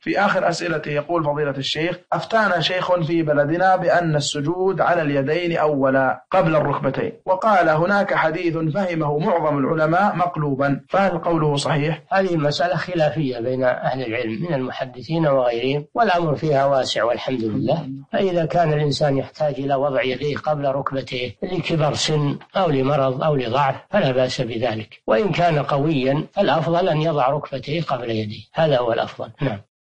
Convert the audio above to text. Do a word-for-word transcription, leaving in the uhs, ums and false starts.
في آخر أسئلته يقول فضيلة الشيخ: أفتانا شيخ في بلدنا بأن السجود على اليدين أولا قبل الركبتين، وقال هناك حديث فهمه معظم العلماء مقلوبا، فهل قوله صحيح؟ هذه مسألة خلافية بين أهل العلم من المحدثين وغيرهم، والأمر فيها واسع والحمد لله. فإذا كان الإنسان يحتاج إلى وضع يديه قبل ركبتيه لكبر سن أو لمرض أو لضعف فلا بأس بذلك، وإن كان قويا فالأفضل أن يضع ركبتيه قبل يديه، هذا هو الأفضل. نعم.